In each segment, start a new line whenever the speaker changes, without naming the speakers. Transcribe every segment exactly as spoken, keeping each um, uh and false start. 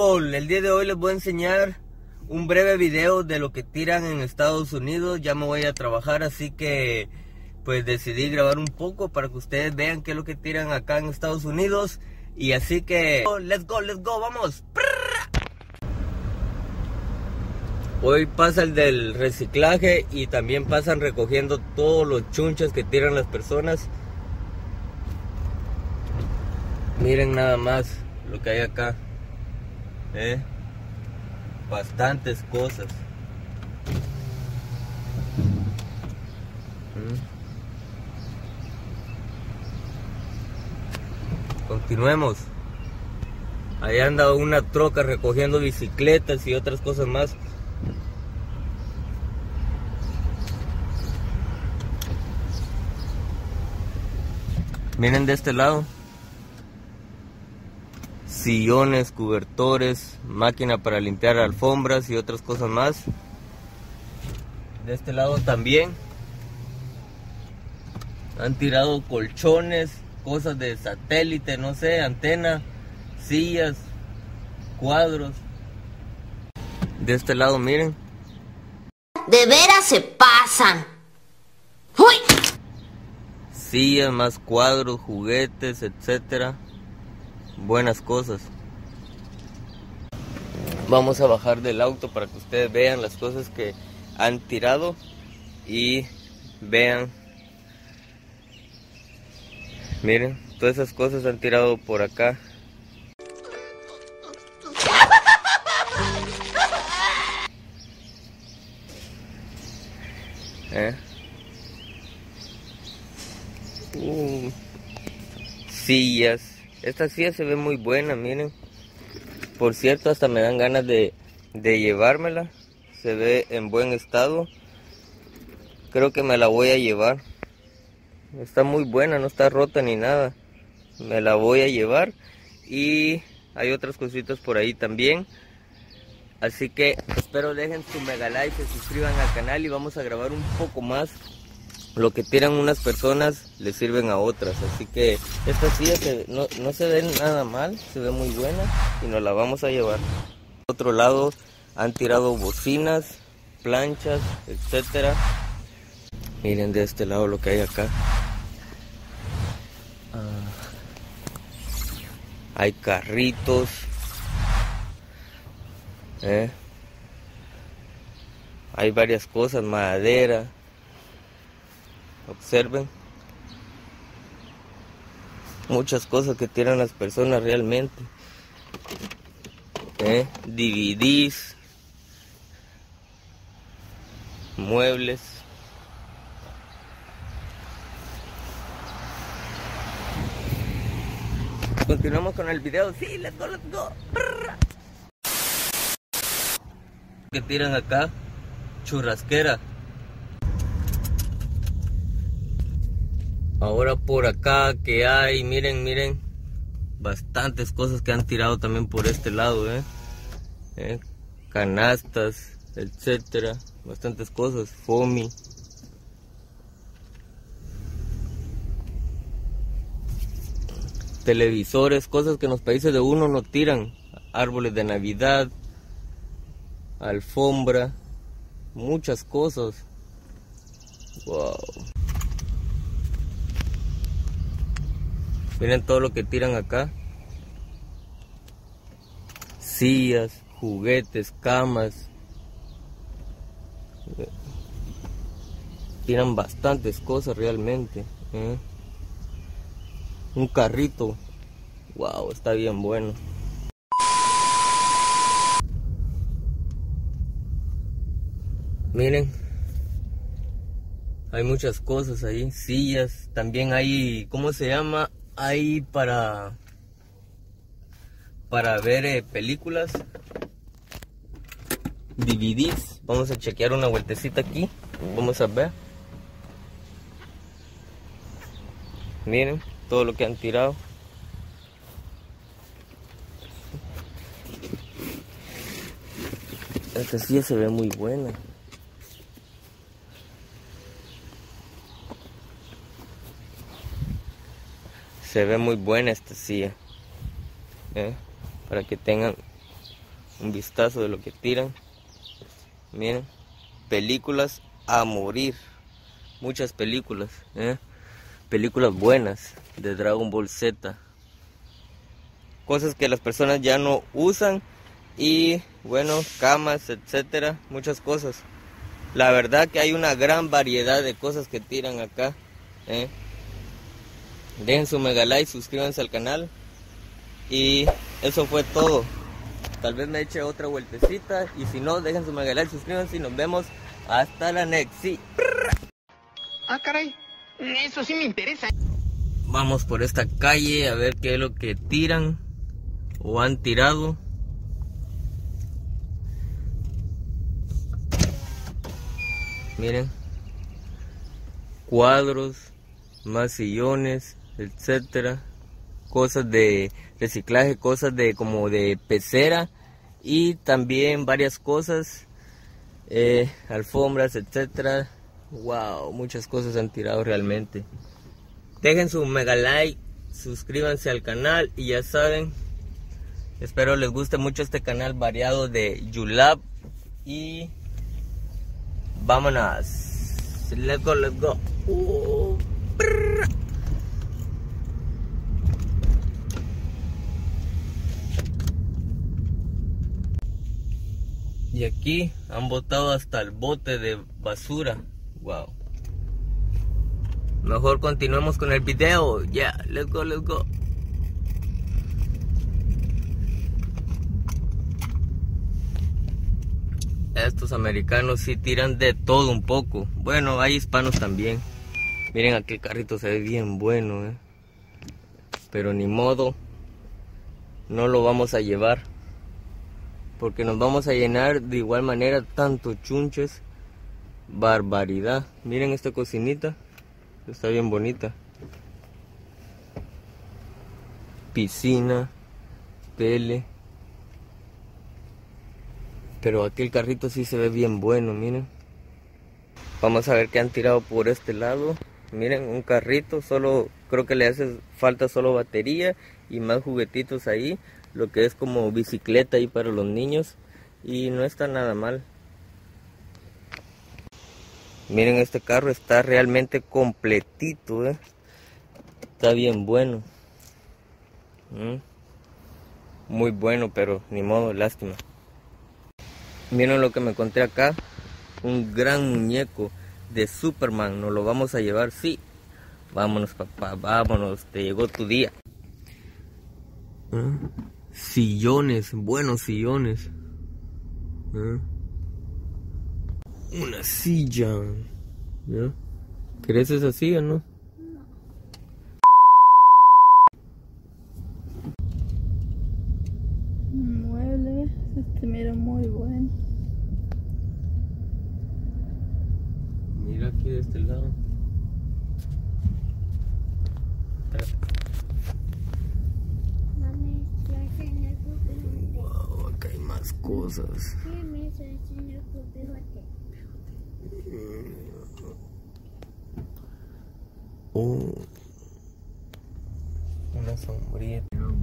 Go, el día de hoy les voy a enseñar un breve video de lo que tiran en Estados Unidos. Ya me voy a trabajar, así que pues decidí grabar un poco para que ustedes vean qué es lo que tiran acá en Estados Unidos. Y así que, let's go, let's go, vamos. Hoy pasa el del reciclaje y también pasan recogiendo todos los chunches que tiran las personas. Miren nada más lo que hay acá. ¿Eh? Bastantes cosas. ¿Mm? Continuemos. Ahí anda una troca recogiendo bicicletas y otras cosas más. Miren de este lado. Sillones, cobertores, máquina para limpiar alfombras y otras cosas más. De este lado también han tirado colchones, cosas de satélite, no sé, antena, sillas, cuadros. De este lado miren.
De veras se pasan. ¡Uy!
Sillas, más cuadros, juguetes, etcétera. Buenas cosas. Vamos a bajar del auto para que ustedes vean las cosas que han tirado y vean. Miren, todas esas cosas han tirado por acá. ¿Eh? Uh, sillas. Esta silla se ve muy buena, miren. Por cierto, hasta me dan ganas de, de llevármela. Se ve en buen estado. Creo que me la voy a llevar. Está muy buena, no está rota ni nada. Me la voy a llevar. Y hay otras cositas por ahí también. Así que espero dejen su mega like, se suscriban al canal y vamos a grabar un poco más. Lo que tiran unas personas le sirven a otras, así que esta silla se, no, no se ve nada mal, se ve muy buena y nos la vamos a llevar. Por otro lado han tirado bocinas, planchas, etcétera. Miren de este lado lo que hay acá. Ah, hay carritos. ¿Eh? Hay varias cosas, madera. Observen muchas cosas que tiran las personas realmente. ¿Eh? D V Ds, muebles. Continuamos con el video. Sí, let's go, let's go. Que tiran acá, churrasquera. Ahora por acá que hay, miren, miren, bastantes cosas que han tirado también por este lado, ¿eh? ¿Eh? Canastas, etcétera, bastantes cosas, foamy. Televisores, cosas que en los países de uno no tiran, árboles de Navidad, alfombra, muchas cosas. Wow. Miren todo lo que tiran acá. Sillas, juguetes, camas. Tiran bastantes cosas realmente. ¿Eh? Un carrito. Wow, está bien bueno. Miren. Hay muchas cosas ahí. Sillas. También hay, ¿cómo se llama? Hay para para ver eh, películas, D V Ds. Vamos a chequear una vueltecita aquí. Vamos a ver. Miren todo lo que han tirado. Esta silla se ve muy buena. Se ve muy buena esta silla, ¿eh? Para que tengan un vistazo de lo que tiran. Miren, películas a morir, muchas películas, ¿eh? Películas buenas de Dragon Ball Z, cosas que las personas ya no usan y bueno, camas, etcétera, muchas cosas. La verdad que hay una gran variedad de cosas que tiran acá, ¿eh? Dejen su mega like, suscríbanse al canal y eso fue todo. Tal vez me eche otra vueltecita y si no, dejen su mega like, suscríbanse y nos vemos hasta la next. Sí.
Ah, caray, eso sí me interesa.
Vamos por esta calle a ver qué es lo que tiran o han tirado. Miren, cuadros, más sillones, etcétera, cosas de reciclaje, cosas de como de pecera y también varias cosas, eh, alfombras, etcétera. Wow, muchas cosas han tirado realmente. Dejen su mega like, suscríbanse al canal y ya saben, espero les guste mucho este canal variado de YouLab y vámonos. Let's go, let's go. Uh, y aquí han botado hasta el bote de basura. Wow. Mejor continuemos con el video. Ya, yeah, let's go, let's go. Estos americanos sí tiran de todo un poco. Bueno, hay hispanos también. Miren, aquel carrito se ve bien bueno, eh. Pero ni modo, no lo vamos a llevar, porque nos vamos a llenar de igual manera tanto chunches. Barbaridad. Miren esta cocinita, está bien bonita. Piscina, tele. Pero aquel carrito sí se ve bien bueno, miren. Vamos a ver qué han tirado por este lado. Miren, un carrito, solo creo que le hace falta solo batería y más juguetitos ahí. Lo que es como bicicleta ahí para los niños. Y no está nada mal. Miren, este carro está realmente completito, ¿eh? Está bien bueno. ¿Mm? Muy bueno, pero ni modo, lástima. Miren lo que me encontré acá. Un gran muñeco de Superman. Nos lo vamos a llevar, sí. Vámonos, papá, vámonos. Te llegó tu día. ¿Eh? Sillones, buenos sillones. ¿Eh? Una silla. ¿Ya? ¿Querés esa silla, no?
Mueble, este mira muy bueno.
Mira aquí de este lado.
Mami, ya se me ocurrió.
Wow, acá hay más cosas.
Sí, me se me ocurrió.
Oh, una sombrilla.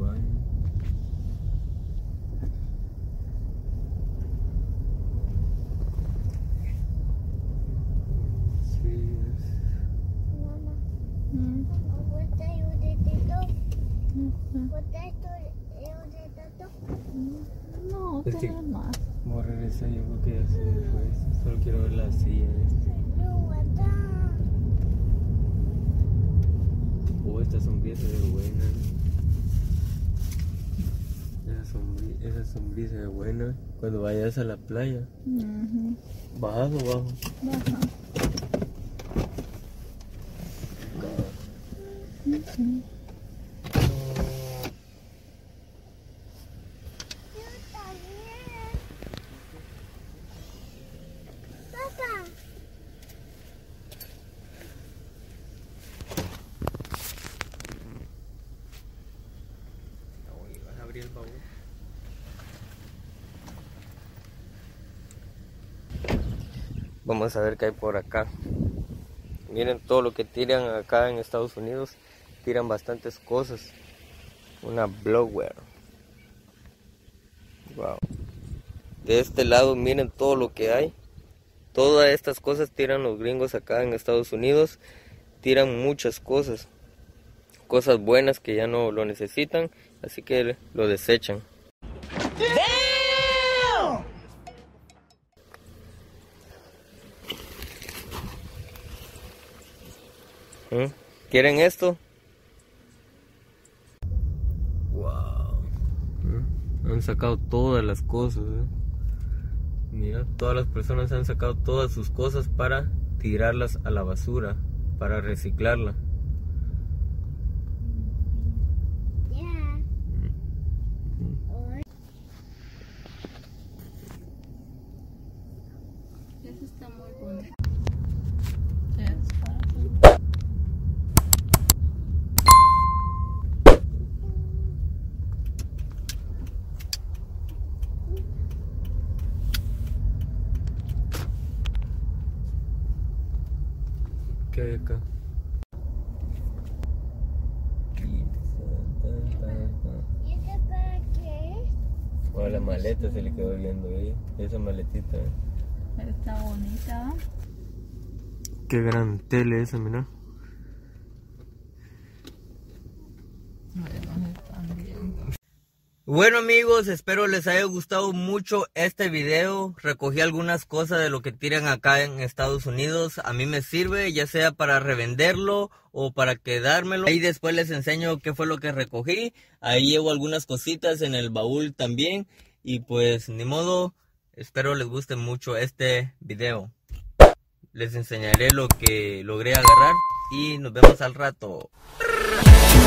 Mamá,
Mm.
¿gusta yo de teto?
Ujú.
¿Gusta esto yo de teto?
No,
Es que-
tiene más.
Voy a regresar, yo creo que ya se me fue. Solo quiero ver la silla.
No, guarda.
Oh, esta sombrilla se ve buena. Esa sombrilla, esa sombrilla se ve buena. Cuando vayas a la playa.
Ujú.
¿Bajas o bajo?
Baja. Ujú.
Yo también. Papá.
¿Vas a abrir el baúl? Vamos a ver qué hay por acá. Miren todo lo que tiran acá en Estados Unidos. Tiran bastantes cosas. Una blower. Wow. De este lado miren todo lo que hay. Todas estas cosas tiran los gringos acá en Estados Unidos. Tiran muchas cosas. Cosas buenas que ya no lo necesitan. Así que lo desechan. ¿Mm? ¿Quieren esto? Wow. ¿Mm? Han sacado todas las cosas, ¿eh? Mira, todas las personas han sacado todas sus cosas para tirarlas a la basura, para reciclarla.
Ya.
Eso está muy bonito. Es para
¿Qué hay acá?
¿Y este para qué es?
O la maleta se le quedó viendo ahí. Esa maletita. ¿Eh?
Está bonita.
Qué gran tele esa, mira.
Además están bien.
Bueno amigos, espero les haya gustado mucho este video. Recogí algunas cosas de lo que tiran acá en Estados Unidos. A mí me sirve, ya sea para revenderlo o para quedármelo. Ahí después les enseño qué fue lo que recogí. Ahí llevo algunas cositas en el baúl también. Y pues ni modo, espero les guste mucho este video. Les enseñaré lo que logré agarrar y nos vemos al rato.